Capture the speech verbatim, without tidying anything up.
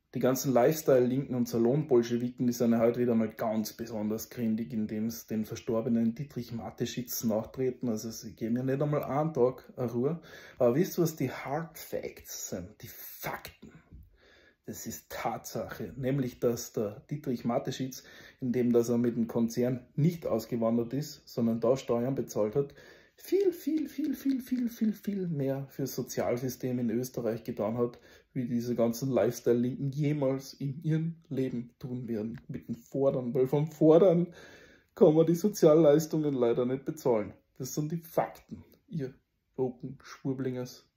Die ganzen Lifestyle-Linken und Salon-Bolschewiken, die sind ja heute wieder mal ganz besonders gründig, indem sie den verstorbenen Dietrich Mateschitz nachtreten. Also sie geben ja nicht einmal einen Tag eine Ruhe. Aber wisst ihr, was die Hard Facts sind? Die Fakten. Das ist Tatsache. Nämlich, dass der Dietrich Mateschitz, indem dass er mit dem Konzern nicht ausgewandert ist, sondern da Steuern bezahlt hat, viel, viel, viel, viel, viel, viel, viel mehr für das Sozialsystem in Österreich getan hat, wie diese ganzen Lifestyle-Linken jemals in ihrem Leben tun werden. Mit dem Fordern, weil vom Fordern kann man die Sozialleistungen leider nicht bezahlen. Das sind die Fakten, ihr Woken Schwurblingers.